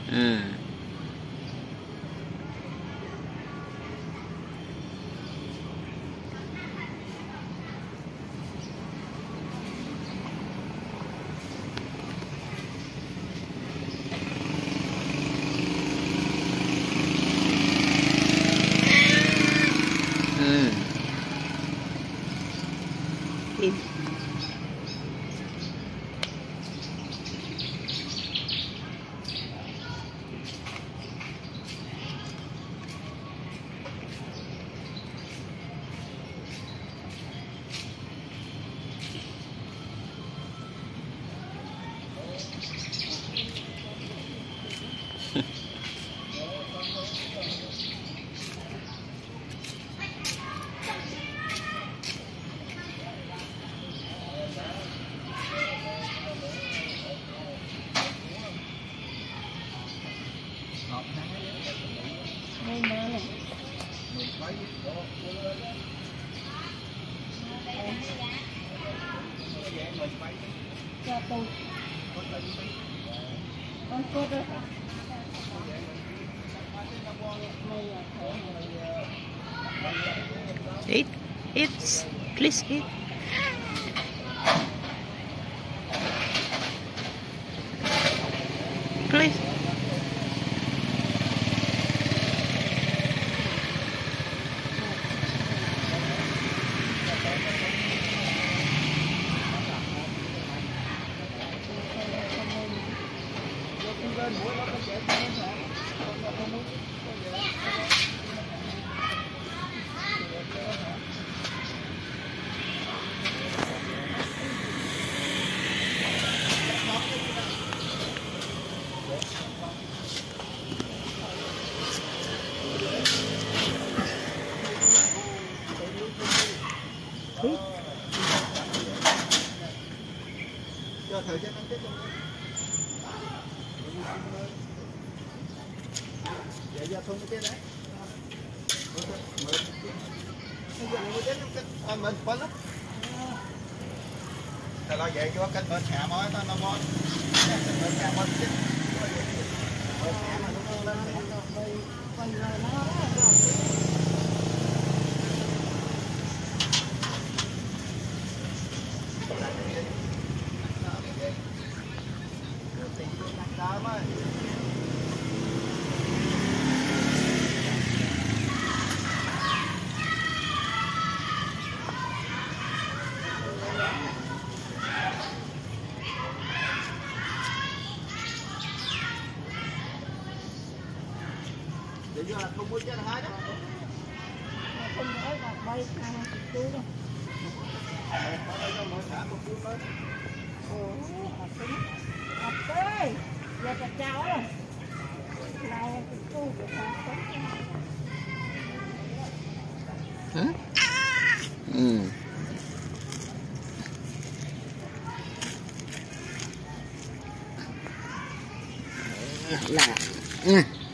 Ừ. Ừ. Im. Cho tôi con cốt đó Eat, eat, please eat. Please. Cho thời gian ăn Tết luôn. Dạ dạ thôi cái đấy. Mình phân lắm. Thầy lo về cho canh bên hạ mối nó món. Bên hạ mối chứ. Bên hạ mà nó lên để cho là không muốn chết là hai đó. không nói là bay sang chú đâu. Ở đây cho mỗi xã một chút thôi. Ủa, học ơi, giờ cả cháu rồi. Nào chú của thằng Hả? Ừ. Là.